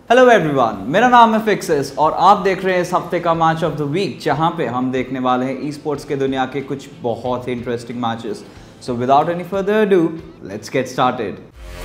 Hello everyone, मेरा नाम है फिक्सिस और आप देख रहे हैं इस हफ्ते का मैच ऑफ द वीक, जहां पे हम देखने वाले हैं ई स्पोर्ट्स के दुनिया के कुछ बहुत ही interesting matches. So without any further ado, let's get started.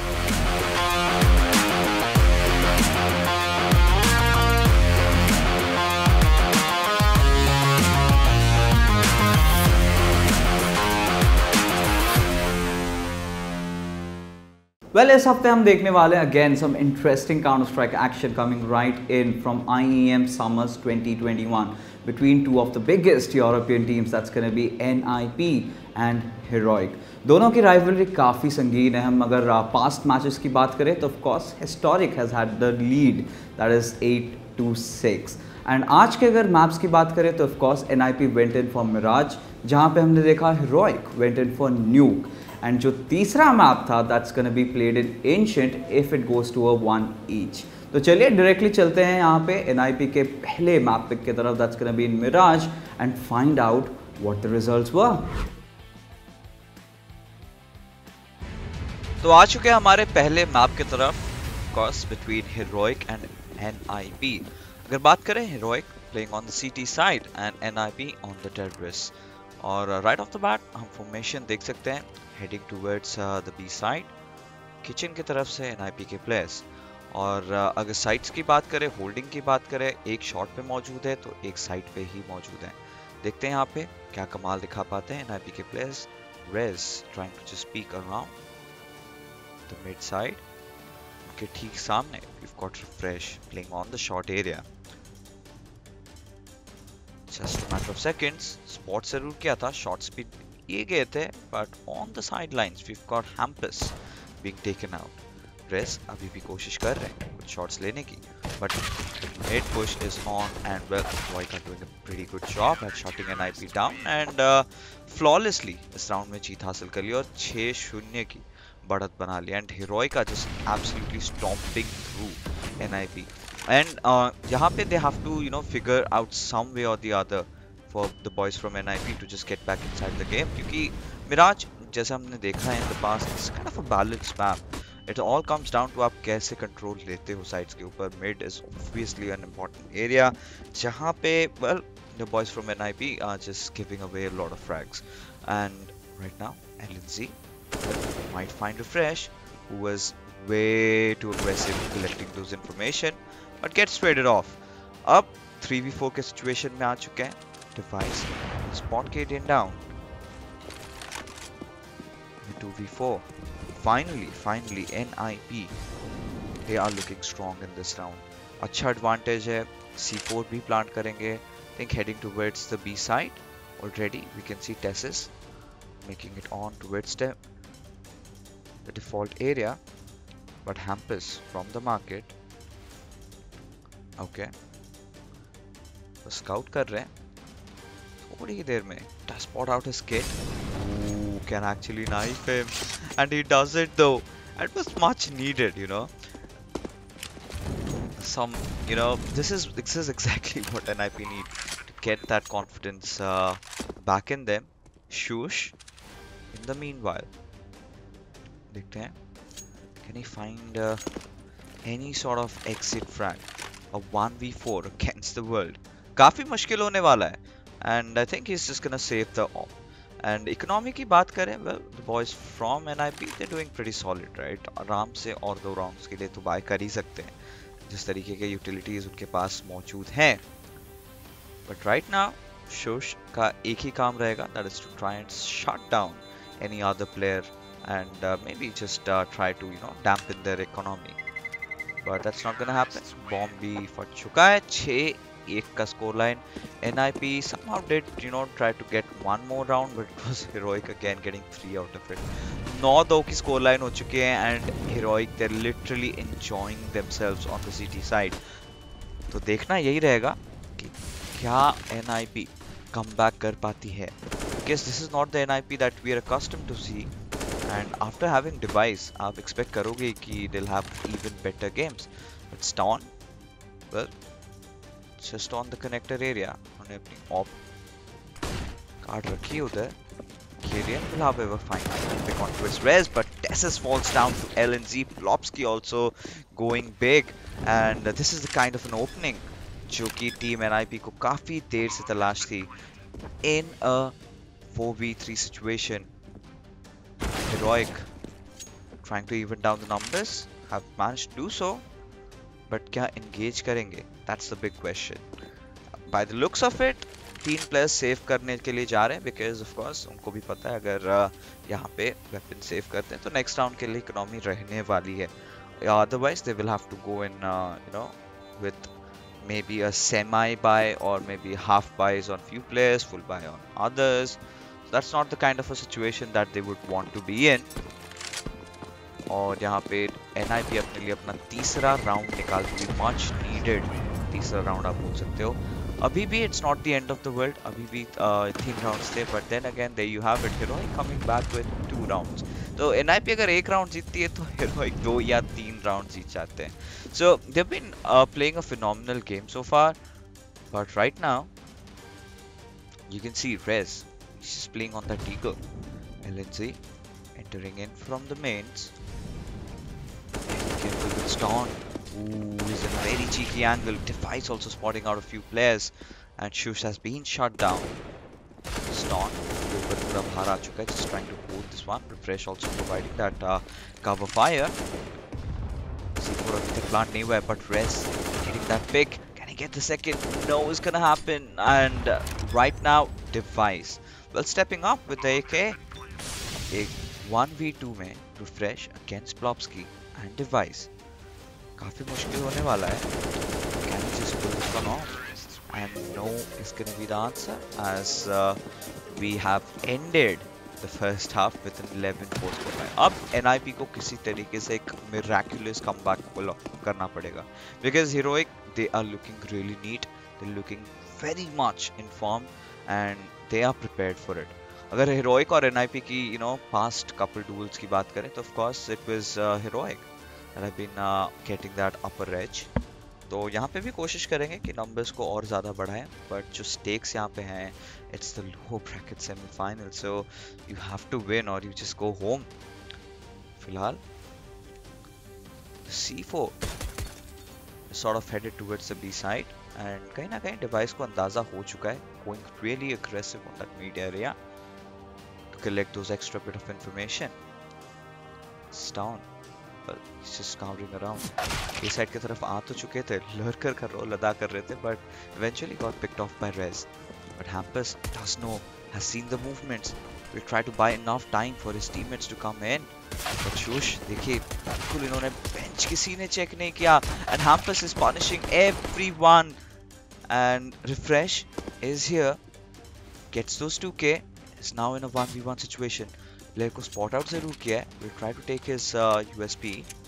Well, इस हफ्ते हम देखने वाले हैं again some interesting Counter Strike action coming right in from IEM Summers 2021 between two of the biggest European teams, that's going to be NIP and Heroic. दोनों की rivalry काफ़ी संगीन है। हम अगर पास्ट मैचेस की बात करें तो of course historic has had the lead, that is 8-6। And आज के अगर मैप्स की बात करें तो of course NIP went in for Mirage, जहाँ पे हमने देखा Heroic went in for Nuke. And जो तीसरा मैप था that's gonna be played in Ancient if it goes to a 1 each. तो चलिए डायरेक्टली चलते हैं यहाँ पे NIP के पहले मैप पिक की तरफ, that's gonna be in Mirage, and find out what the results were. तो आ चुके हैं हमारे पहले मैप की तरफ, cause between Heroic and NIP। अगर बात करें Heroic playing on the CT side and NIP on the terrorist, और राइट ऑफ द बैट हम फॉर्मेशन देख सकते हैं heading towards the B side, kitchen की तरफ से NIP के प्लेयर्स। और अगर साइड्स की बात करें, होल्डिंग की बात करें, एक शॉट पे मौजूद है तो एक साइड पे ही मौजूद है। देखते हैं यहाँ पे क्या कमाल दिखा पाते हैं NIP के players. Rez trying to just peek around the mid side, उनके ठीक सामने we've got Refresh playing on the short area. Just a matter of seconds, spot जरूर किया था, शॉट स्पीड ये गए थे, but on the sidelines we've got Hampus being taken out. Rez अभी भी कोशिश कर रहे हैं कुछ शॉट्स लेने की, but mid push is on and well, Heroic are doing a pretty good job at shutting NIP down and flawlessly इस राउंड में जीत हासिल कर ली और 6-0 की बढ़त बना ली। And Heroic are just absolutely stomping through NIP. And यहाँ पे they have to figure out some way or the other for the boys from NIP to just get back inside the game, क्योंकि मिराज जैसा हमने देखा है in the past, it's kind of a balanced map. It all comes down to आप कैसे control लेते हो sides के ऊपर। Mid is obviously an important area जहाँ पे well the boys from NIP are just giving away a lot of frags. And right now LNZ might find Refresh, who was way too aggressive in collecting those information, but gets traded off. अब 3v4 के situation में आ चुके हैं। Device spot Kadian down. 2v4. Finally NIP, they are looking strong in this round. अच्छा advantage है, C4 भी plant करेंगे। Think heading towards the B side. Already we can see Tessis making it on towards the default area, but Hampus from the market, okay, तो scout कर रहे हैं थोड़ी ही देर में। does spot out his kid, who can actually knife him, and he does it though. It was much needed, some this is exactly what NIP need to get that confidence back in them. Shush in the meanwhile, देखते हैं can he find any sort of exit frag, a 1v4 against the world। काफी मुश्किल होने वाला है, and I think he's just gonna save the op. And economy की बात करें, well the boys from NIP they're doing pretty solid, right? आराम से और 2 राउंड्स के लिए तो बाय कर ही सकते हैं जिस तरीके के यूटिलिटीज उनके पास मौजूद हैं। But right now Shush का एक ही काम रहेगा, that is to try and shut down any other player and maybe just try to dampen their economy, but that's not gonna happen। Bomb भी फट चुका है। 6-1 का score line. NIP somehow did try to get one more round, but it was Heroic again getting 3 out of it। 9-2 की score line हो चुकी है and Heroic they're literally enjoying themselves on the CT side। तो देखना यही रहेगा कि क्या NIP कम बैक कर पाती है, because this is not the NIP that we are accustomed to see। And after having Device, आप expect करोगे कि they'll have even better games, but Stone, well, just on the connector area, उन्होंने अपनी op card रखी उधर Kyrian will however find a pick onto his res, but Tessus falls down to LNZ. Plopsky also going big, and this is the kind of an opening जो कि team NIP को काफी देर से तलाश थी. In a 4v3 situation, Heroic trying to even down the numbers, have managed to do so, but क्या engage करेंगे? That's the big question. By the looks of it, 3 players save करने के लिए जा रहे हैं, बिकॉज ऑफ कोर्स उनको भी पता है अगर यहाँ पे वेपन सेव करते हैं तो नेक्स्ट राउंड के लिए इकोनॉमी रहने वाली है. Otherwise they will have to go in you know with maybe a semi buy or maybe half buys on few players, full buy on others. So that's not the kind of a situation that they would want to be in. और यहाँ पे NIP अपने लिए अपना तीसरा round निकालती हुई much needed तीसरा राउंड आप बोल सकते हो. अभी भी it's not the end of the world, अभी भी 3 राउंड्स थे, but then again there you have it, Heroic coming back with 2 rounds. तो NIP अगर 1 राउंड जीतती है तो Heroic 2 या 3 राउंड जीत जाते हैं. So they've been playing a phenomenal game so far, but right now you can see Rez, he's playing on that Eagle. LNZ entering in from the mains. Careful with Stone. Ooh, he's in a very cheeky angle. Defice also spotting out a few players, and Shush has been shut down. Stone ऊपर पूरा बाहर आ चुका है, just trying to hold this one. Refresh also providing that cover fire. C4 अभी तक plant नहीं हुआ है, but Rez getting that pick. Can he get the second? No, it's gonna happen. And right now, Device, well, stepping up with the AK. एक 1v2 में Refresh against Plopsky and Device. काफी मुश्किल होने वाला है. Can he just pull this one off? And no is gonna be the answer, as we have ended the first half with an 11-4 scoreline. अब NIP को किसी तरीके से एक miraculous comeback करना पड़ेगा, because Heroic, they are looking really neat, they're looking very much in form, and they are prepared for it. अगर Heroic और NIP की past couple duels की बात करें तो of course it was Heroic that have been getting that upper edge. तो यहाँ पे भी कोशिश करेंगे कि नंबर्स को और ज़्यादा बढ़ाएं, बट जो स्टेक्स यहाँ पे हैं, it's the low bracket semifinal, so you have to win और यू जस्ट गो होम. फिलहाल C4 sort of headed towards the B side, and कहीं ना कहीं डिवाइस को अंदाज़ा हो चुका है, going really aggressive on that mid area to collect those extra bit of information. It's down. Well, he's just scouring around. A side की तरफ आ तो चुके थे, लर्कर का रोल अदा कर रहे थे, but eventually got picked off by Rez. But Hampus does know, has seen the movements. Will try to buy enough time for his teammates to come in. But Shush, देखिए, बिल्कुल इन्होंने bench किसी ने check नहीं किया, and Hampus is punishing everyone. And Refresh is here, gets those 2k, is now in a 1v1 situation. Player को spot out जरूर किया है. Will try to take his USP,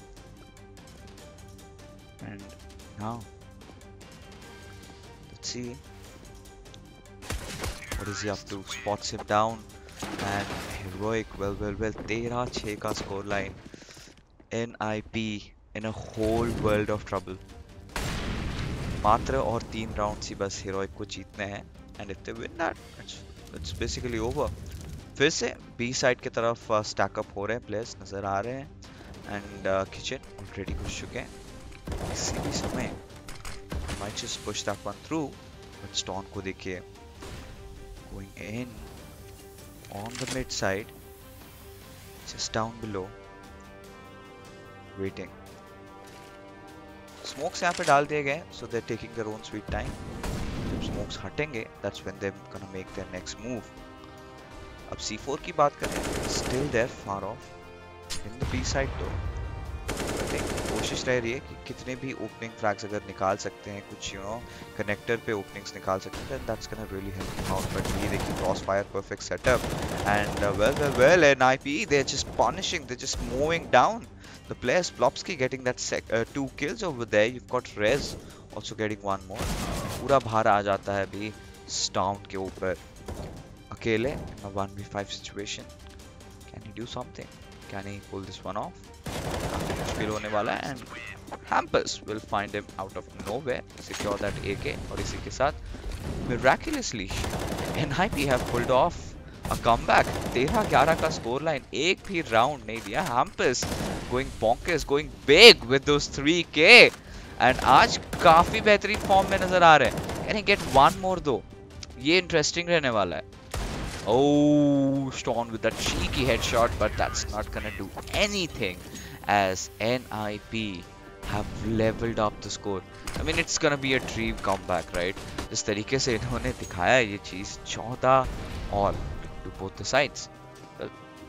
and now let's see what is he up to. Spots him down, and Heroic, well 13-6 का score line. NIP in a whole world of trouble. मात्र और 3 rounds ही बस Heroic को जीतने हैं, and if they win that it's basically over. फिर से B side की तरफ स्टैक अप हो रहे हैं, प्लेयर्स नज़र आ रहे हैं, एंड किचन ऑलरेडी घुस चुके हैं. किसी भी समय might just push that one through, but Stone को देखिए going in on the mid side, just down below, waiting. Smokes यहाँ पे डाल दिए गए, so they're taking their own sweet time. जब smokes हटेंगे, that's when they're gonna make their next move. अब C4 की बात करें, still there far off in the B side तो कोशिश रह रही है कि कितने भी ओपनिंग फ्रैग्स अगर निकाल सकते हैं, कुछ कनेक्टर पे ओपनिंग्स निकाल सकते हैं, then that's gonna really help them out. But ये देखिए crossfire, perfect setup, and well NIP, they're just punishing, they're just mowing down the players. Plopsky getting that 2 kills over there. You've got Rez also getting 1 more. पूरा भार आ जाता है अभी Stone के ऊपर. अकेले in a 1v5 situation. Can he do something? Can he pull this one off? काफी मुश्किल होने वाला है, and Hampus will find him out of nowhere, secure that AK, और इसी के साथ miraculously NIP have pulled off A comeback. 13-11 का स्कोर लाइन, एक भी राउंड नहीं दिया. Hampus going bonkers, going big with those 3K. And आज काफी बेहतरीन फॉर्म में नजर आ रहे हैं. Can he get one more though? ये इंटरेस्टिंग रहने वाला है. Oh, Storm with that cheeky headshot, but that's not gonna do anything as NIP have leveled up the score. I mean, it's gonna be a dream comeback, right? जिस तरीके से इन्होंने दिखाया ये चीज, 14 all to both the sides. Well,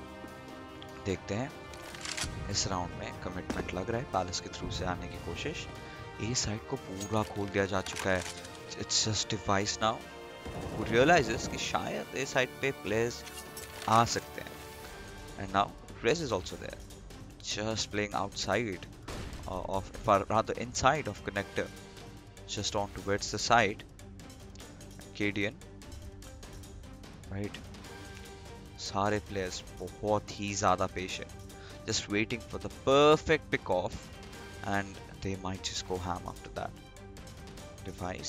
देखते हैं इस राउंड में कमिटमेंट लग रहा है. पैलेस के थ्रू से आने की कोशिश. ए साइड को पूरा खोल दिया जा चुका है. It's just device now who realizes कि शायद ए साइड पे प्लेयर्स आ सकते हैं. And now Rez is also there, just playing outside of, or rather inside of connector, just on towards the side. KDN, right? सारे players बहुत ही ज़्यादा patient, just waiting for the perfect pick off, and they might just go ham after that. Device.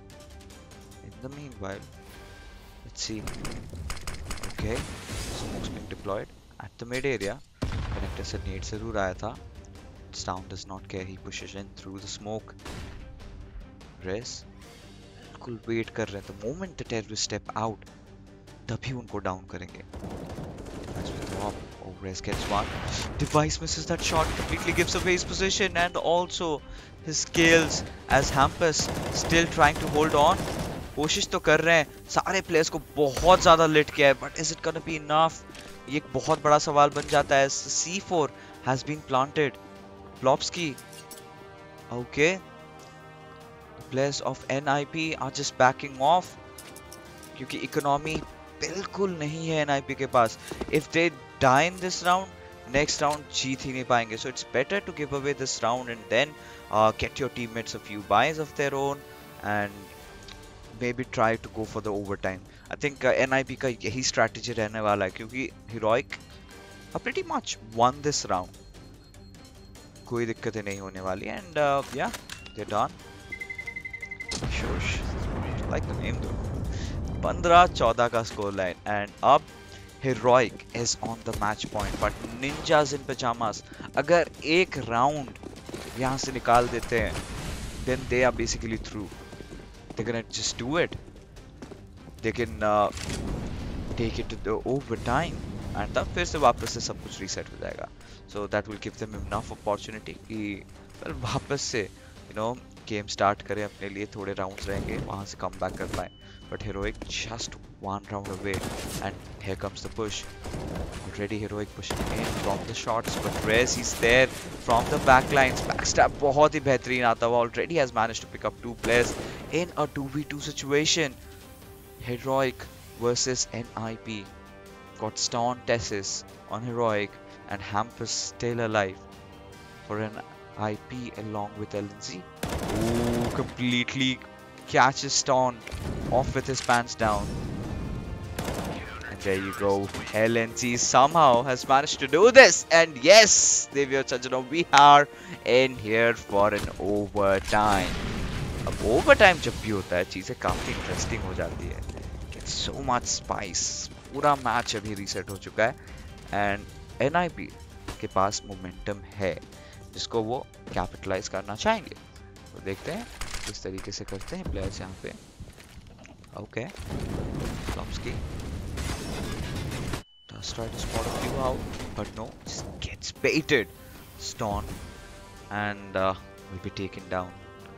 In the meanwhile, let's see. Okay, smoke's being deployed at the mid area. Connector से nade जरूर आया था. Sound does not care. He pushes in through the smoke. Rez बिल्कुल wait कर रहे हैं. The moment the terrorists step out, तभी उनको down करेंगे. Device will drop. Oh, Rez gets one. Device misses that shot. Completely gives away his position and also his skills as Hampus still trying to hold on. कोशिश तो कर रहे हैं. सारे players को बहुत ज़्यादा lit किया है. But is it gonna be enough? ये एक बहुत बड़ा सवाल बन जाता है. C4 has been planted. Plopsky. Okay. The players of NIP are just backing off. क्योंकि economy बिल्कुल नहीं है NIP के पास. If they die in this round, next round जीत ही नहीं पाएंगे. So it's better to give away this round and then get your teammates a few buys of their own and maybe try to go for the overtime. I think NIP का यही strategy रहने वाला है क्योंकि Heroic pretty much won this round. कोई दिक्कतें नहीं होने वाली. And yeah, they're done. Shush. I like the name though. 15-14 का स्कोर लाइन. And अब Heroic is on the match point, but Ninjas in Pajamas अगर एक राउंड यहाँ से निकाल देते हैं, then they are basically through. They're gonna just do it. They can take it to the overtime, and तब फिर से वापस से सब कुछ reset हो जाएगा. So that will give them enough opportunity कि well, वापस से game start करें. अपने लिए थोड़े rounds रहेंगे, वहाँ से come back कर पाए. But Heroic just one round away, and here comes the push. Already Heroic pushing in from the shots, but Rez he's there from the backlines. Backstab बहुत ही बेहतरीन आता हुआ. Already has managed to pick up 2 players in a 2v2 situation. Heroic versus NIP. Got Stone Tessis on Heroic, and Hampus still alive for an IP along with LNZ. Ooh, completely catches Stone off with his pants down. And there you go. LNZ somehow has managed to do this. And yes, Devya Chanjanov, we are in here for an overtime. अब overtime जब भी होता है चीज़ें काफ़ी interesting हो जाती है. Gets so much spice. पूरा मैच अभी रीसेट हो चुका है. And NIP के पास मोमेंटम है जिसको वो कैपिटलाइज करना चाहेंगे. तो देखते हैं किस तरीके से करते हैं प्लेयर्स यहाँ पे. Okay, Plopsky does try to spot a few out, but no, just gets baited. Stone and will be taken down.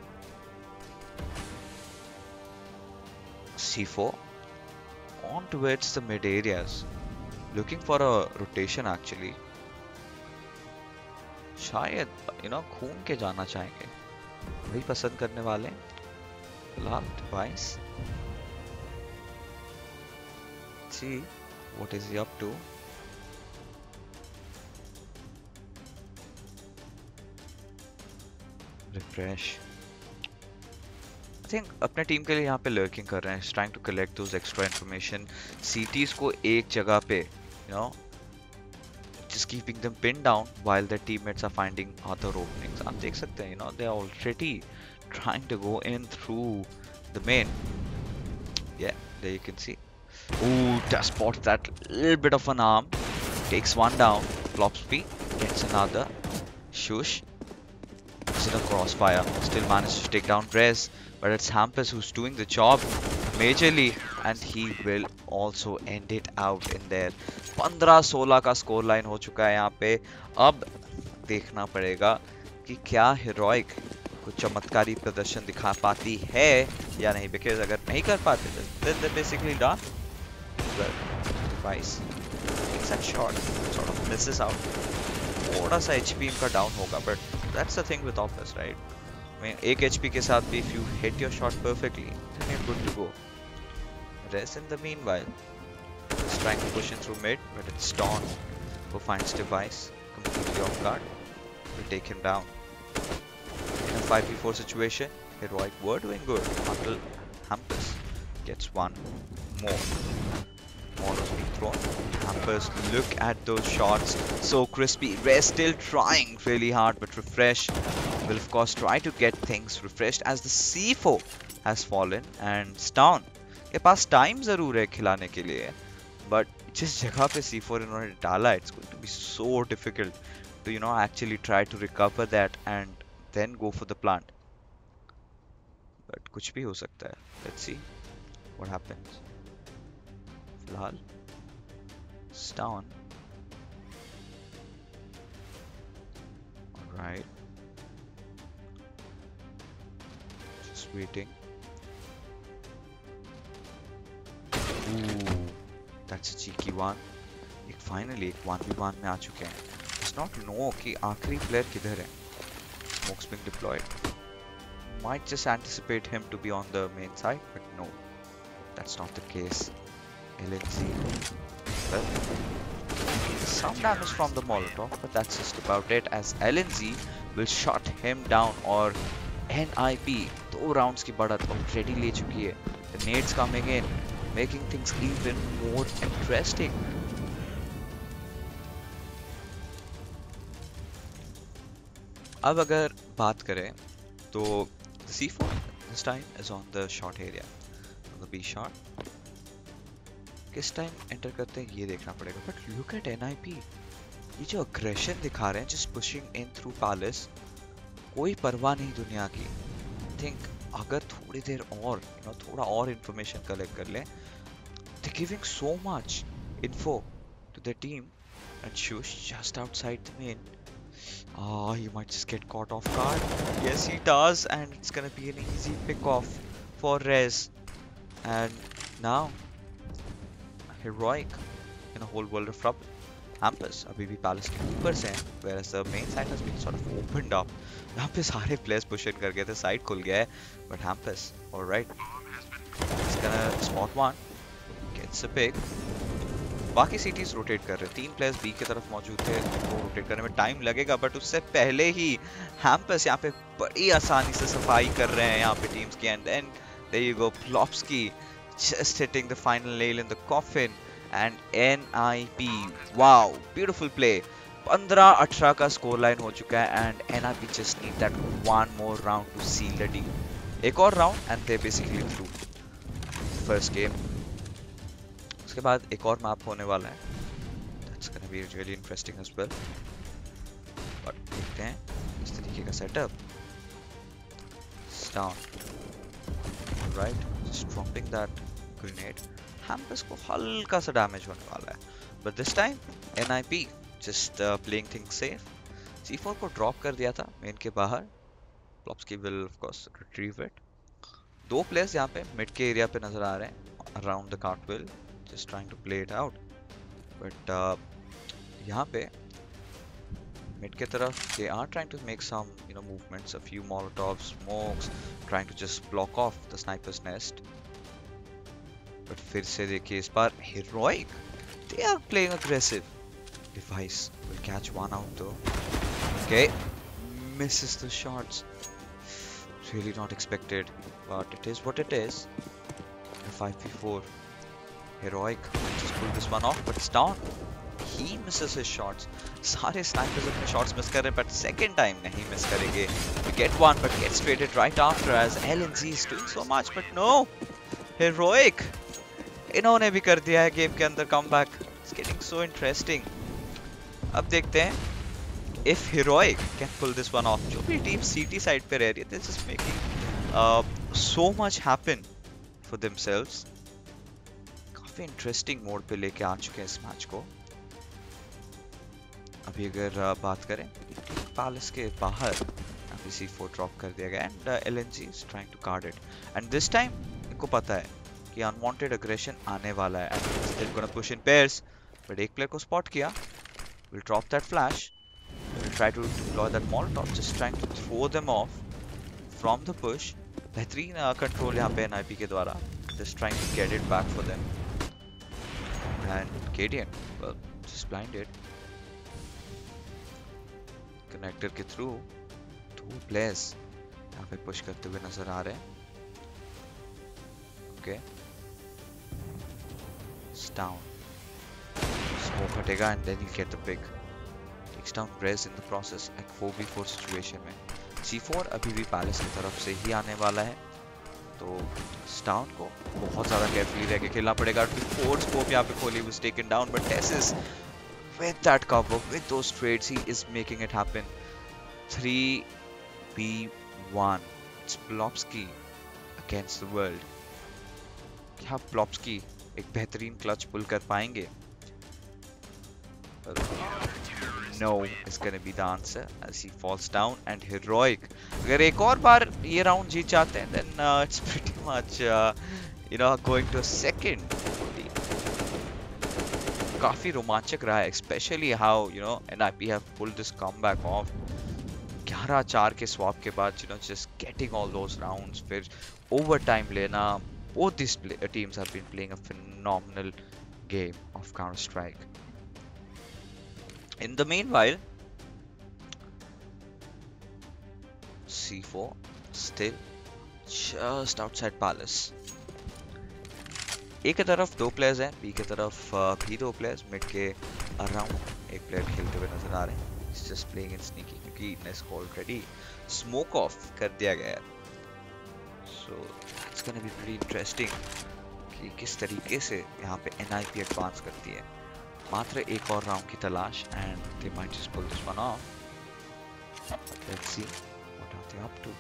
C4 on towards the mid areas, looking for a rotation actually. शायद घूम के जाना चाहेंगे, वही पसंद करने वाले. फिलहाल Device, see what is he up to. Refresh. I think अपने टीम के लिए यहाँ पे lurking कर रहे हैं. He's trying to collect those extra information. CTs को एक जगह पे just keeping them pinned down while their teammates are finding other openings. आप देख सकते हैं they are already trying to go in through the main. Yeah, there you can see. Ooh, just spots that little bit of an arm. Takes one down. Flopsy gets another. Shush. Is it a crossfire? Still manages to take down Rez. But it's Hampus who's doing the job majorly. And he will also end it out in there. 15-16 का score line हो चुका है यहाँ पे. अब देखना पड़ेगा कि क्या हीरोइक कुछ चमत्कारी प्रदर्शन दिखा पाती है या नहीं. बिकॉज अगर नहीं कर पाते then they're basically done. Well, Device takes that shot, sort of misses out. थोड़ा सा HP इनका डाउन होगा, but that's the thing with Opus, right? I mean, एक HP के साथ भी if you hit your shot perfectly, then you're good to go. Rez in the meanwhile is trying to push in through mid, but it's Dawn who finds Device completely off guard. Will take him down. In a 5v4 situation, Heroic were doing good until Hampus gets one more. Molotov being thrown. Hampus, look at those shots. So crispy. Rez still trying really hard, but Refresh will of course try to get things refreshed as the C4 has fallen and Stone के पास time जरूर है खिलाने के लिए, but जिस जगह पे C4 इन्होंने डाला, it's going to be so difficult to actually try to recover that and then go for the plant. But कुछ भी हो सकता है. Let's see what happens. फिलहाल Stone. Alright. Just waiting. Ooh, that's a cheeky one. Finally 1v1 में आ चुके हैं. Does not know कि आखिरी player किधर है. Smoke's being deployed. Might just anticipate him to be on the main side, but no, that's not the case. LNZ. Well, some damage from the Molotov, but that's just about it, as LNZ will shut him down. और NIP 2 rounds की बढ़त already ले चुकी है. The nades coming in, making things even more interesting. अब अगर बात करें तो the C4 this time is on the short area, on the B shot. किस टाइम एंटर करते हैं ये देखना पड़ेगा. बट लुक एट NIP, ये जो अग्रेशन दिखा रहे हैं, just pushing in through Palace, कोई परवाह नहीं दुनिया की. आई थिंक अगर थोड़ी देर और थोड़ा और इंफॉर्मेशन कलेक्ट कर लें, they giving so much info to the team. And Shush just outside the main. He might just get caught off guard. Yes, he does, and it's gonna be an easy pick off for Rez. And now Heroic in a whole world of trouble. Hampus अभी भी palace के ऊपर से हैं, whereas the main side has been sort of opened up. यहाँ पे सारे players push in कर गए थे, साइड खुल गया है, but Hampus, alright, he's gonna spot one, gets a pick. बाकी सिटीज रोटेट कर रहे हैं. 3 प्लेयर्स बी की तरफ मौजूद थे, तो रोटेट करने में टाइम लगेगा, बट उससे पहले ही Hampus यहाँ पे बड़ी आसानी से सफाई कर रहे हैं यहाँ पे टीम्स की. And then there you go, Flopsky just hitting the final nail in the coffin. And NIP, wow, beautiful play. 15-18 का स्कोर लाइन हो चुका है, and NIP just need that one more round to seal the deal. एक और round and they're basically through first game. उसके बाद एक और मैप होने वाला है. That's gonna be really interesting as well. But देखते हैं इस तरीके का setup. Down. Right, just dropping that grenade. Hampus को हल्का सा डैमेज होने वाला है, but this time NIP just playing things safe. C4 को ड्रॉप कर दिया था मेन के बाहर. Flopsky will of course retrieve it. 2 players यहाँ पे मिड के एरिया पे नजर आ रहे हैं around the cartwheel, just trying to play it out. But यहाँ पे मिड के तरफ they are trying to make some movements, a few Molotovs, smokes, trying to just block off the sniper's nest. But फिर से देखिए इस बार Heroic, they are playing aggressive. Device will catch one out though. Okay, misses the shots. Really not expected, but it is what it is. A 5v4. Heroic just pull this one off, but it's down. He misses his shots. सारे snipers अपने shots miss कर रहे हैं, but second time नहीं miss करेंगे. We get one, but gets traded right after as LNZ is doing so much, but no. Heroic इन्होंने भी कर दिया है गेम के अंदर comeback. It's getting so interesting. अब देखते हैं if Heroic can pull this one off. जो भी टीम सीटी साइड पे रह रही है, this is making so much happen for themselves. काफी इंटरेस्टिंग मोड पे लेके आ चुके हैं इस मैच को। अभी अगर बात करें पैलेस के बाहर, अभी C4 ड्रॉप कर दिया गया and LNG is trying to guard it. And this time इनको पता है कि अनवांटेड अग्रेशन आने वाला है and they gonna push in pairs. But एक प्लेयर को स्पॉट किया, will drop that flash, will try to deploy that molotov, just trying to throw them off from the push. बेहतरीन कंट्रोल यहाँ पे NIP के द्वारा, just trying to get it back for them. And KDN well just blinded। Connector के through 2 players यहाँ पे push करते हुए नजर आ रहे हैं। ओके, डाउन, स्मोक हटेगा and then you get the pick. Takes down Rez in the process एक 4v4 सिचुएशन में। C4 अभी भी पैलेस की तरफ से ही आने वाला है, तो स्टाउन को बहुत ज्यादा केयरफुली रह के खेलना पड़ेगा। 4 स्कोप यहाँ पे खोली, was taken down, but Tessis with that cover, with those trades, he is making it happen. 3v1. It's Plopsky against the world. क्या Plopsky एक बेहतरीन क्लच पुल कर पाएंगे? No is gonna be the answer as he falls down and Heroic अगर एक और बार ये round जीत जाते हैं then it's pretty much going to a second। काफी रोमांचक रहा है, especially how NIP have pulled this comeback off। 11-4 के स्वैप के बाद just getting all those rounds, फिर overtime लेना। Both these teams have been playing a phenomenal game of Counter-Strike। In the meanwhile, C4 still just outside Palace। ए की तरफ 2 players हैं, B की तरफ भी 2 प्लेयर्स। मिड के अराउंड एक प्लेयर खेलते हुए नजर आ रहे हैं। He's just playing in sneaky क्योंकि नेस को ऑलरेडी स्मोक ऑफ कर दिया गया है। So it's gonna be pretty interesting कि किस तरीके से यहाँ पे NIP एडवांस करती है। मात्र एक और राउंड की तलाश and they might just pull this one off। Let's see what are they up to।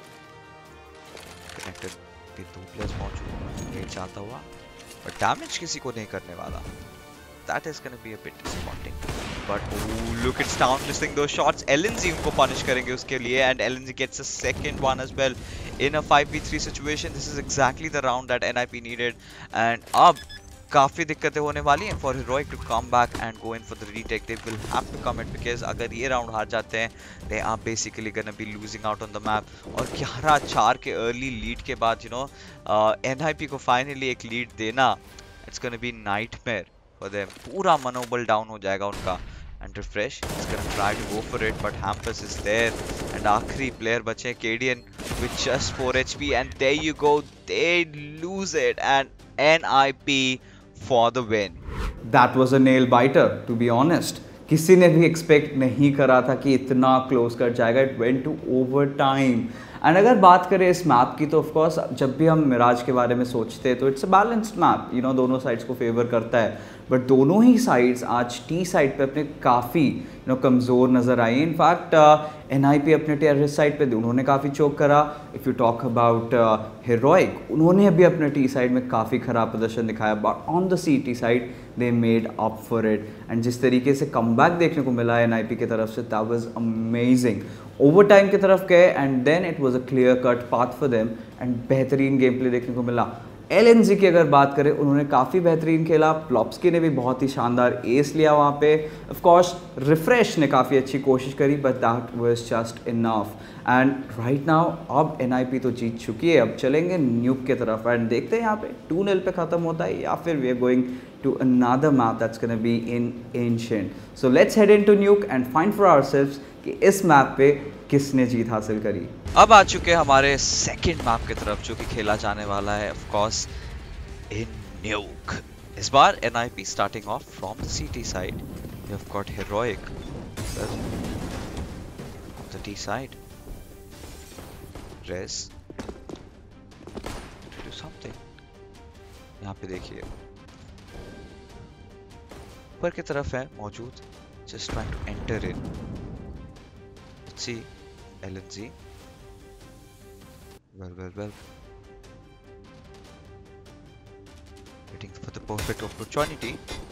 Connected पे 2 प्लेयर्स मौजूद हैं, चाहता हुआ but damage किसी को नहीं करने वाला। That is gonna be a bit disappointing। But oh, look at Town missing those shots। LNZ उनको punish करेंगे उसके लिए and LNZ gets a second one as well in a 5v3 situation। This is exactly the round that NIP needed and अब काफी दिक्कतें होने वाली हैं for Heroic to come back and go in for the retake। They will have to commit because अगर ये round हार जाते हैं they are basically gonna be losing out on the map। और 11-4 के early lead के बाद NIP को finally एक lead देना, it's gonna be nightmare for them। पूरा मनोबल डाउन हो जाएगा उनका। and Refresh is gonna try to go for it but Hampus is there and आखिरी player बचे KDN with just 4 HP and there you go, they lose it and NIP for the win। That was a nail biter to be honest। किसी ने भी expect नहीं करा था कि इतना क्लोज कर जाएगा। It went to overtime. एंड अगर बात करें इस मैप की तो ऑफ कोर्स जब भी हम मिराज के बारे में सोचते हैं तो इट्स अ बैलेंस्ड मैप, दोनों साइड्स को फेवर करता है। बट दोनों ही साइड्स आज टी साइड पे अपने काफ़ी कमज़ोर नज़र आई। इनफैक्ट NIP अपने टेररिस्ट साइड पे उन्होंने काफ़ी चोक करा। If you talk about Heroic, उन्होंने भी अपने टी साइड में काफ़ी ख़राब प्रदर्शन दिखाया but on the CT side they made up for it. And जिस तरीके से कमबैक देखने को मिला NIP की तरफ से that was amazing. Overtime की तरफ गए and then it was a clear cut path for them and बेहतरीन गेम प्ले देखने को मिला। LNZ की अगर बात करें उन्होंने काफ़ी बेहतरीन खेला। प्लॉप्सकी ने भी बहुत ही शानदार एस लिया वहाँ पे। ऑफ कोर्स Refresh ने काफ़ी अच्छी कोशिश करी but that was just enough. And right now अब NIP तो जीत चुकी है, अब चलेंगे न्यूक की तरफ एंड देखते हैं यहाँ पे 2-0 पे ख़त्म होता है या फिर we are going to another map that's gonna be in Ancient. So let's head into Nuke and find for ourselves कि इस मैप पे किसने जीत हासिल करी। अब आ चुके हैं हमारे सेकंड मैप की तरफ जो कि खेला जाने वाला है ऑफ कोर्स इन न्यूक। इस बार NIP starting off from the CT side. We have got Heroic on the D side। Rez do something यहाँ पे देखिए ऊपर की तरफ है मौजूद, just trying to enter in. Let's see LNZ. Well. Waiting for the perfect opportunity.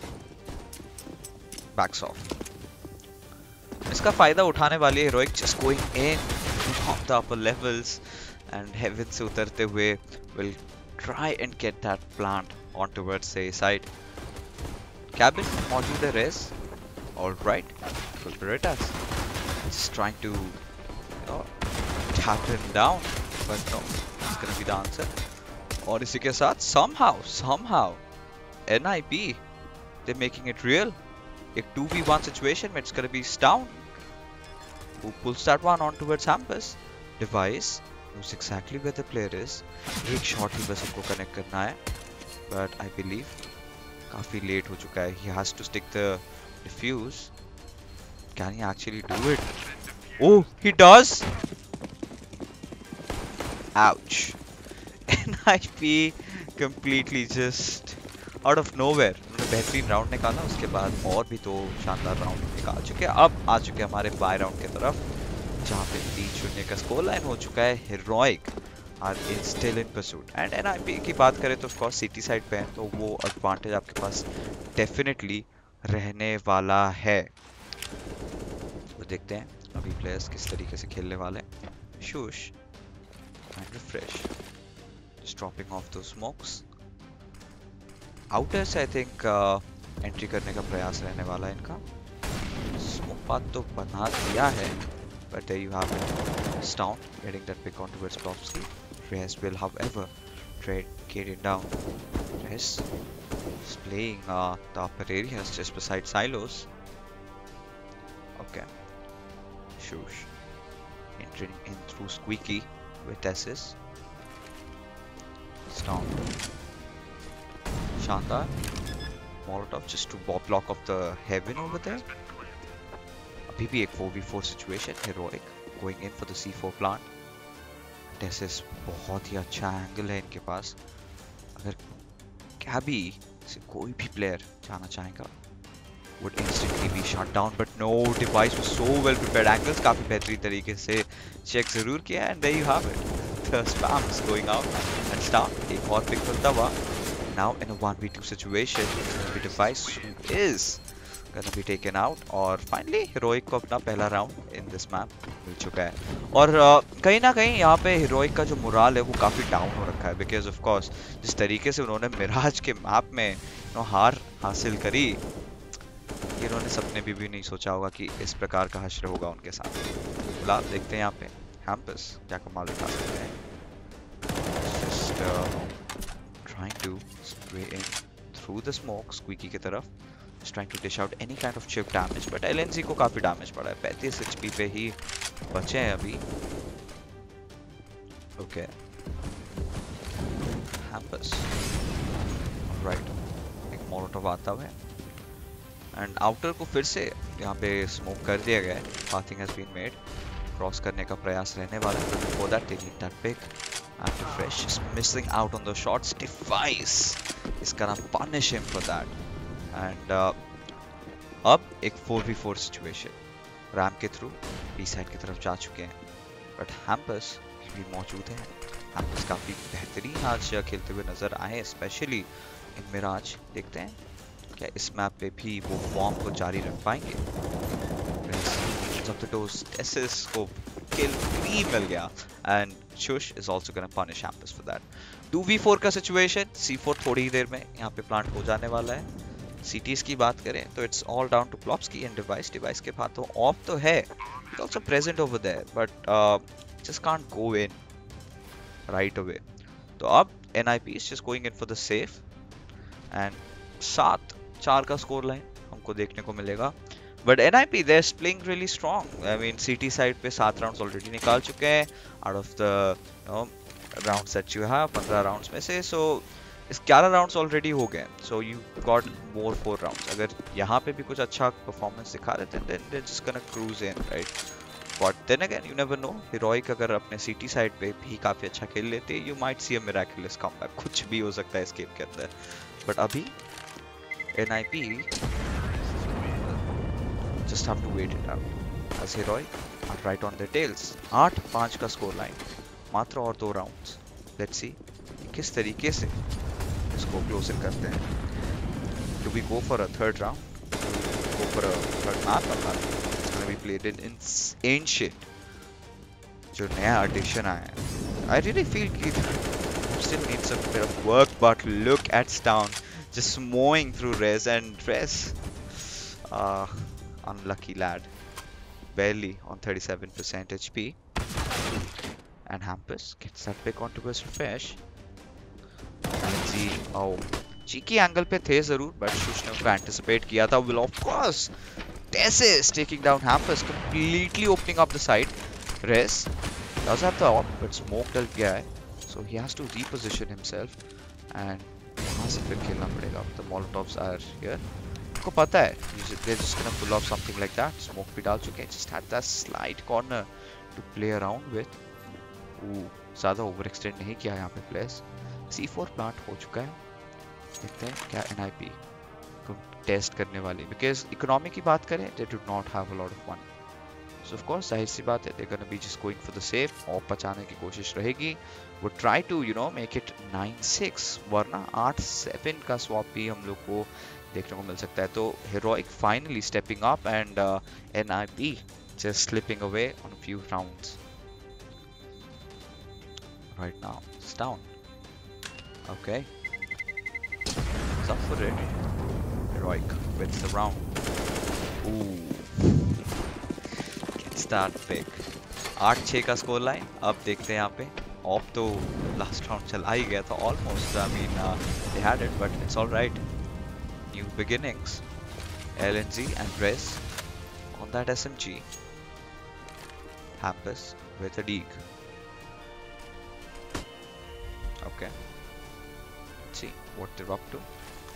Backs off. इसका फायदा उठाने वाली है Heroic, just going in from the upper levels and heaven से उतरते हुए will try and get that plant on towards the side. Cabin मौजूद है res. All right, Kulperitas just trying to tap him down, but no, it's gonna be the answer. और इसी के साथ somehow NIP they're making it real. एक 2v1 situation में it's gonna be down. Who pulls that one on towards Hampus? Device knows exactly where the player is. एक shot ही बस हमको connect करना है, but I believe काफी late हो चुका है. He has to stick the defuse. Can he actually do it? Oh, he does. Ouch. NIP completely just out of nowhere उन्होंने बेहतरीन राउंड निकाला. उसके बाद और भी 2 शानदार राउंड निकाल चुके हैं. अब आ चुके हैं हमारे बाय राउंड की तरफ, जहाँ पे 3-0 का स्कोर लाइन हो चुका है. Heroic are still in pursuit. And NIP की बात करें तो of course सिटी साइड पे है, तो वो एडवांटेज आपके पास डेफिनेटली रहने वाला है. तो देखते हैं अभी प्लेयर्स किस तरीके से खेलने वाले हैं. Shush and refresh, just dropping off those smokes. Outers I think entry करने का प्रयास रहने वाला है इनका. स्मोक पाथ तो बना दिया है, but there you have it. Stown getting that pick on towards Plopsky. Rez will however try getting down. Rez is playing the upper areas just beside silos. Okay. Shush entering in through Squeaky with SS. Stown. Shandar. Molotov just to block off the heaven over there. अभी भी एक 4v4 situation. Heroic going in for the C4 plant. SS बहुत ही अच्छा angle है इनके पास. अगर Cabby से कोई भी प्लेयर जाना चाहेगा would instantly be shut down, but no, Device was so well prepared. Angles काफी बेहतरीन तरीके से चेक जरूर किया, and there you have it. The spam is going out and start. एक और pick मिलता हुआ. Now in a 1v2 situation, it's going to be Device who is going to be taken out. और finally Heroic को अपना पहला round in this map मिल चुका है. और कहीं ना कहीं यहाँ पे Heroic का जो मोराल है वो काफी डाउन हो रखा है, because of course जिस तरीके से उन्होंने मिराज के मैप में हार हासिल करी, इन्होंने सपने भी नहीं सोचा होगा कि इस प्रकार का हश्र होगा उनके साथ. फिलहाल देखते हैं यहाँ पे Hampus क्या कमाल दिखा सकते हैं. Just trying to spray in through the smoke Squeaky की तरफ, just trying to dish out any kind of chip damage, but LNZ को काफी डैमेज पड़ा है. 35 HP पे ही बचे हैं अभी. Okay. Hampus. Alright. एक Molotov आता हुआ है. एंड आउटर को फिर से यहाँ पे स्मोक कर दिया गया है. Pathing has been made. Cross करने का प्रयास रहने वाला है. Before that they need that pick. And Fresh is missing out on the shots. Device is gonna punish him for that. And अब एक 4v4 सिचुएशन. रैम के थ्रू बी साइड की तरफ जा चुके हैं, बट Hampus भी मौजूद है. Hampus काफी बेहतरीन आज खेलते हुए नजर आए, स्पेशली इन मिराज. देखते हैं क्या इस मैप पे भी वो फॉर्म को जारी रख पाएंगे. SS को किल भी मिल गया, and Shush is also gonna punish Hampus for that. 2v4 का सिचुएशन. C4 थोड़ी ही देर में यहाँ पे प्लांट हो जाने वाला है. CTs की बात करें तो it's all down to Plopsky and Device. Device के हाथों ऑफ तो है, he's also present over there, but just can't go in right away. तो अब NIP is just going in for the safe, and 7-4 का स्कोर लाइन हमको देखने को मिलेगा. But NIP they're playing really strong. I mean CT side पे 7 rounds already निकाल चुके हैं out of the rounds that you have, 15 rounds में से. सो इस 11 राउंड्स ऑलरेडी हो गए, so you got more 4 rounds. अगर यहाँ पे भी कुछ अच्छा परफॉर्मेंस दिखा रहे थे then they're just gonna cruise in, right? But then again, you never know. Heroic अगर अपने CT side पे भी काफी अच्छा खेल लेते, you might see a miraculous comeback. कुछ भी हो सकता है इस गेम के अंदर. But अभी NIP just have to wait it out. As Heroic are right on their tails. 8-5 का score line. मात्र और 2 rounds. Let's see किस तरीके से इसको close in करते हैं. Do we go for a third round? Go for a third map? It's gonna be played in Ancient. जो नया addition आया है. I really feel कि still needs a bit of work, but look at Stown just mowing through Rez, and Rez, unlucky lad, barely on 37% HP. And Hampus gets that pick onto his refresh. And see, oh, cheeky angle पे थे जरूर, but shush ने उसको anticipate किया था. Will of course, Tessis taking down Hampus, completely opening up the side. Rez does have the op, but smoke डल गया है, so he has to reposition himself. And वहाँ से फिर खेलना पड़ेगा. The Molotovs are here. उनको पता है, they're just gonna pull off something like that. Smoke भी डाल चुके हैं. Just had that slight corner to play around with. ज़्यादा ओवर एक्सटेंड नहीं किया यहाँ पे प्लेयर्स. C4 प्लांट हो चुका है. देखते हैं क्या NIP को टेस्ट करने वाली, बिकॉज इकोनॉमी की बात करें, they do not have a lot of money. So of course जाहिर सी बात है, they gonna be just going for the safe, और बचाने की कोशिश रहेगी. वो ट्राई टू मेक इट 9-6, वरना 8-7 का स्वैप भी हम लोग को देखने को मिल सकता है. तो Heroic finally stepping up, and NIP just slipping away on a few rounds. Right now, it's down. Okay. It's up for it. Heroic wins the round. Ooh. Gets that pick. 8-6 का स्कोर लाइन. अब देखते हैं यहाँ पे. Of तो last round चला ही गया था almost. I mean, they had it, but it's all right. New beginnings. LNZ and Rez on that SMG. Hampus with a Deeg. Okay, let's see what they're up to.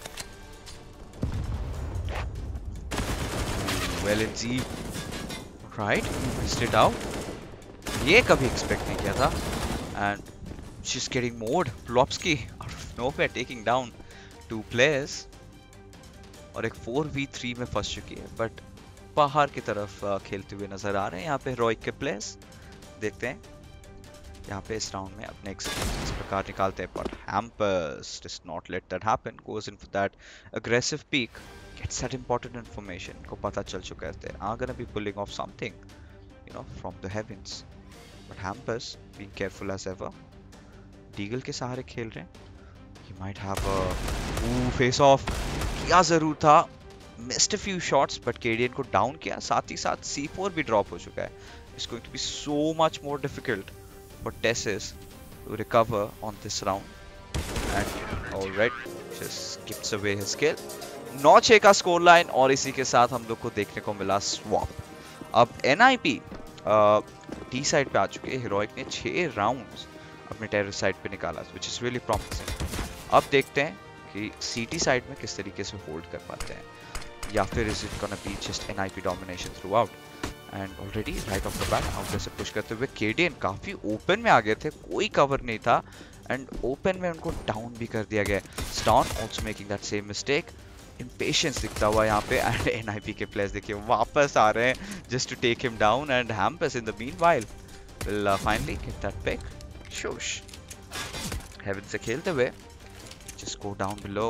Well, it's right, missed it out. ये कभी expect नहीं किया था. And she's getting mowed. Plopsky out of nowhere taking down 2 players. और एक 4v3 में फंस चुकी है. But बाहर की तरफ खेलते हुए नजर आ रहे हैं यहाँ पे हेरोइक के प्लेयर्स. देखते हैं यहाँ पे इस राउंड में अपने एक्सपीरियंस इस प्रकार निकालते हैं. But Hampus does not let that happen. Goes in for that aggressive peek. Gets that important information. को पता चल चुका है. They are gonna be pulling off something, from the heavens. But Hampus being careful as ever. Deagle के सहारे खेल रहे हैं. He might have a face off. किया जरूर था. Missed a few shots, but KDN को down किया. साथ ही साथ C4 भी drop हो चुका है. It's going to be so much more difficult for Tessis to recover on this round. And alright, just skips away his kill. 9-6 का score line, और इसी के साथ हम लोग को देखने को मिला स्वैप. अब NIP टी साइड पे आ चुके हैं. हेरोइक ने 6 राउंड्स अपने टेरर साइड पे निकाला, which is really promising. अब देखते हैं कि CT साइड में किस तरीके से होल्ड कर पाते हैं, या फिर is it gonna be just NIP domination throughout. And already right off the bat outer से पुश करते हुए KDN काफी ओपन में आ गए थे, कोई कवर नहीं था, एंड ओपन में उनको डाउन भी कर दिया गया. Stown also making that same mistake. Impatience दिखता हुआ यहाँ पे, एंड NIP के प्लेयर्स देखिए वापस आ रहे हैं just to take him down, and Hampus in the meanwhile will finally get that pick. Shush. Heaven से खेलते हुए just go down below,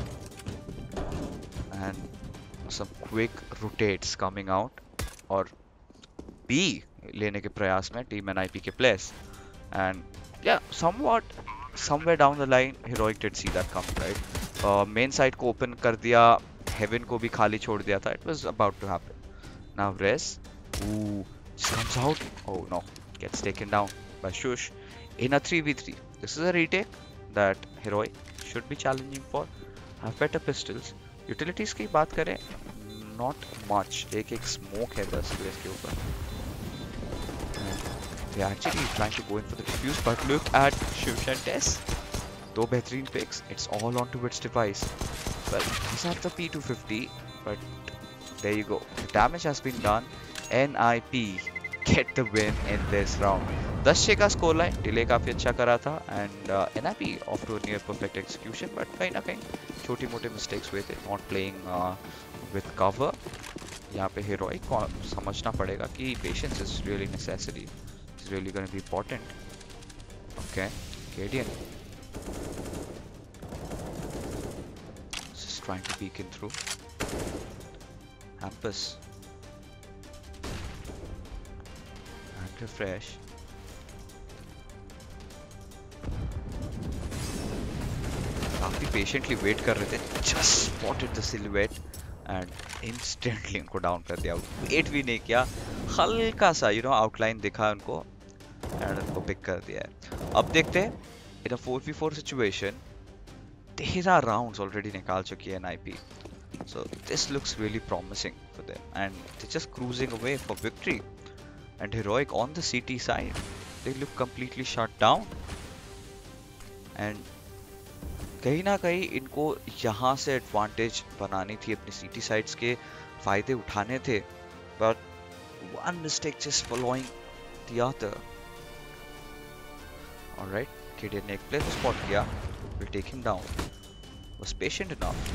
and some quick rotates coming out, और B लेने के प्रयास में टीम NIP के players. And yeah, somewhere down the line Heroic did see that come, right? Main side को ओपन कर दिया, हेवन को भी खाली छोड़ दिया था. It was about to happen. Now Rez, just comes out. Oh no, gets taken down by Shush in a 3v3. This is a retake that Heroic should be challenging for. Have better pistols. Utilities की बात करें, not much. एक smoke है बस Rez के ऊपर. They are actually trying to go in for the defuse, but look at Shush and Tess. 2 बेहतरीन picks. It's all onto its device. Well, these are the P250, but there you go. The damage has been done. NIP get the win in this round. 10-6 का score line, delay काफी अच्छा करा था and NIP off to near perfect execution, but कहीं ना कहीं छोटी मोटे मिस्टेक्स हुए थे. Not playing with cover. यहाँ पे हेरोइक को समझना पड़ेगा कि patience is really necessary, is really gonna be important. Okay, KDN just trying to peek in through. Hampus and refresh. काफी पेशेंटली वेट कर रहे थे. Just spotted the silhouette and instantly उनको डाउन कर दिया. वेट भी नहीं किया, हल्का सा आउटलाइन दिखा उनको एंड उनको पिक कर दिया है. अब देखते हैं in a 4v4 situation 13 rounds already निकाल चुकी है NIP. So this looks really promising for them, and they're just cruising away for victory. And Heroic on the CT side, they look completely shut down. And कहीं ना कहीं इनको यहाँ से advantage बनानी थी, अपनी CT sides के फायदे उठाने थे, but one mistake just following the other. All right, KD ने एक player spot किया, will take him down. Was patient enough.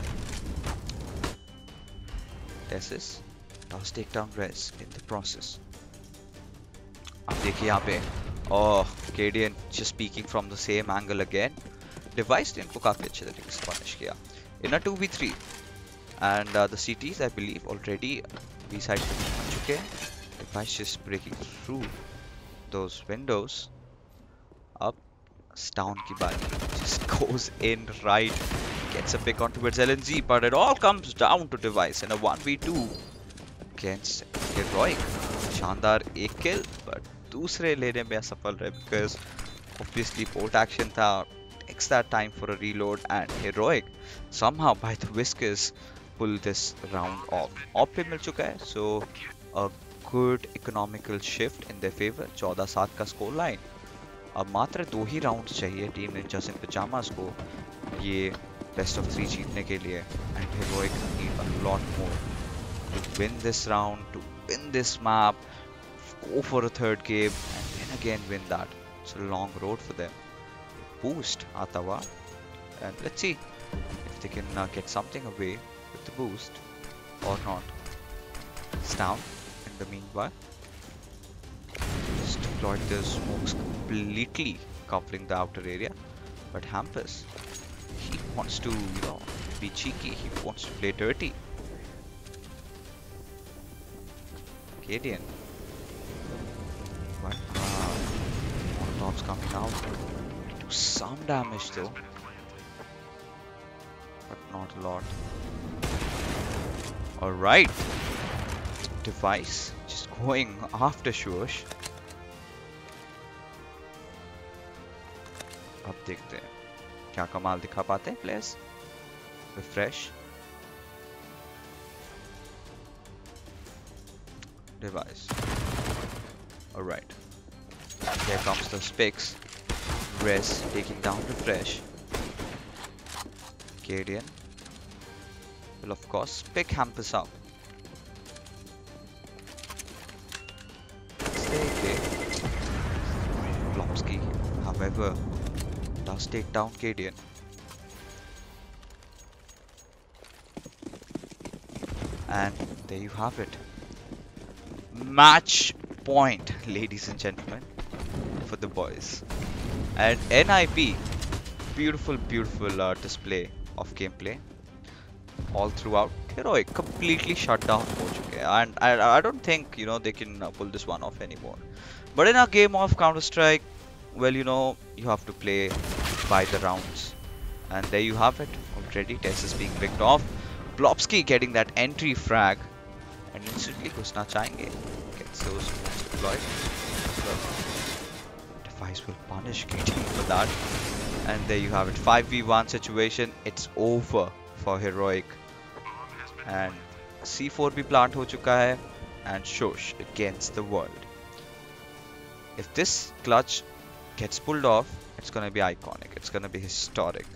Tessis does take down Rez in the process. अब देखिए यहाँ पे Cadian just peeking from the same angle again. Device ने इनको काफी अच्छे तरीके से punish किया in a 2v3 and the CTs I believe already B side पे पहुंच चुके हैं. Device just breaking through those windows. अब Stown की बारी just goes in right. Gets a pick on towards LNZ, but it all comes down to Device in a 1v2 against Heroic. शानदार एक kill, but दूसरे लेने में असफल रहे because obviously bolt action था, takes that time for a reload, and Heroic somehow by the whiskers pull this round off. Op पे मिल चुका है, so a good economical shift in their favor. 14-7 का score line. अब मात्र 2 ही round चाहिए team Ninjas in Pyjamas को ये बेस्ट ऑफ 3 जीतने के लिए. And Heroic need a lot more to win this round, to win this map, go for a third game, and then again win that. It's a long road for them. Boost आता हुआ, and let's see if they can get something away with the boost or not. It's down in the meanwhile. Just deployed the smokes completely covering the outer area, but Hampus, he wants to be cheeky, he wants to play dirty. Cadian, but Molotov's coming out. Do some damage though, but not a lot. Alright, Device just going after Shush. अब देखते हैं क्या कमाल दिखा पाते हैं players. Refresh. Device. Alright. Here comes the Spix. Rez taking down Refresh. Cadian will of course pick Hampus up. Stay okay. Blomsky, however, does take down Cadian. And there you have it. Match point, ladies and gentlemen, for the boys. And NIP, beautiful display of gameplay all throughout. Heroic completely shut down हो चुके हैं, and I don't think they can pull this one off anymore. But in a game of Counter-Strike, well, you have to play by the rounds, and there you have it. Already Tess is being picked off. Blobsky getting that entry frag and instantly घुसना चाहेंगे. Gets those moves deployed. Device will punish KT for that, and there you have it. 5v1 situation. It's over for Heroic, and C4 भी plant हो चुका है, and Shush against the world. If this clutch gets pulled off, it's gonna be iconic. It's gonna be historic.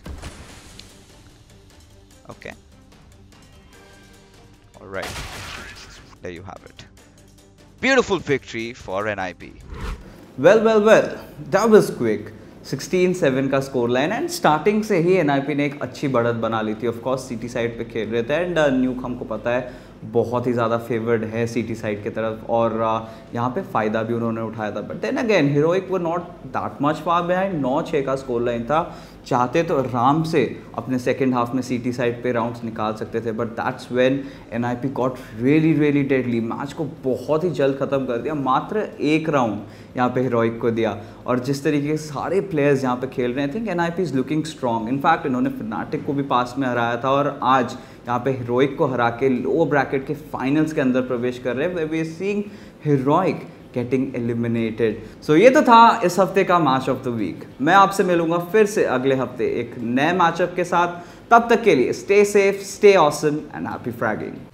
Okay. Alright, there you have it. beautiful victory for NIP. Well, that was quick. 16-7 का score line and starting से ही NIP ने एक अच्छी बढ़त बना ली थी. Of course city side पे खेल रहे थे एंड न्यूक हमको पता है बहुत ही ज़्यादा फेवर्ड है सिटी साइड की तरफ और यहाँ पे फ़ायदा भी उन्होंने उठाया था. बट देन अगेन हीरोइक वो not that much far behind. 9-6 का स्कोर लाइन था. चाहते तो आराम से अपने सेकेंड हाफ में सिटी साइड पे राउंड्स निकाल सकते थे but that's when NIP got really deadly. Match को बहुत ही जल्द ख़त्म कर दिया. मात्र एक राउंड यहाँ पे हीरोइक को दिया और जिस तरीके से सारे प्लेयर्स यहाँ पे खेल रहे हैं, I think NIP is looking strong. In fact इन्होंने फनाटिक को भी पास में हराया था और आज यहाँ पे हीरोइक को हरा के लो ब्रैकेट के फाइनल्स के अंदर प्रवेश कर रहे हैं. We are seeing Heroic getting eliminated. So ये तो था इस हफ्ते का मैच ऑफ द वीक. मैं आपसे मिलूंगा फिर से अगले हफ्ते एक नए मैचअप के साथ. तब तक के लिए stay safe, stay awesome and happy fragging.